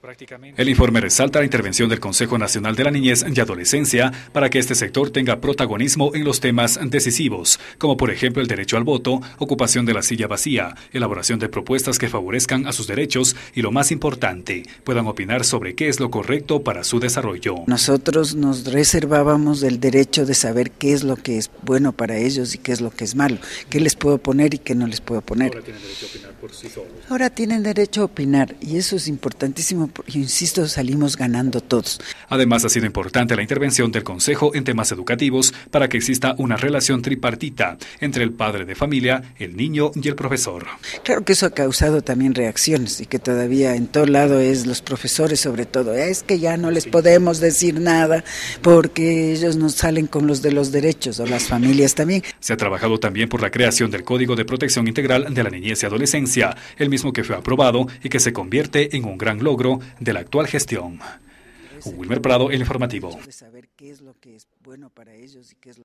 El informe resalta la intervención del Consejo Nacional de la Niñez y Adolescencia para que este sector tenga protagonismo en los temas decisivos, como por ejemplo el derecho al voto, ocupación de la silla vacía, elaboración de propuestas que favorezcan a sus derechos y, lo más importante, puedan opinar sobre qué es lo correcto para su desarrollo. Nosotros nos reservábamos el derecho de saber qué es lo que es bueno para ellos y qué es lo que es malo, qué les puedo poner y qué no les puedo poner. Ahora tienen derecho a opinar por sí solos. Ahora tienen derecho a opinar y eso es importantísimo, porque, insisto, salimos ganando todos. Además, ha sido importante la intervención del Consejo en temas educativos para que exista una relación tripartita entre el padre de familia, el niño y el profesor. Claro que eso ha causado también reacciones y que todavía en todo lado es los profesores sobre todo. Es que ya no les podemos decir nada porque ellos nos salen con los de los derechos, o las familias también. Se ha trabajado también por la creación del Código de Protección Integral de la Niñez y Adolescencia, el mismo que fue aprobado y que se convierte en un gran logro de la actual gestión. Wilmer Prado, El Informativo.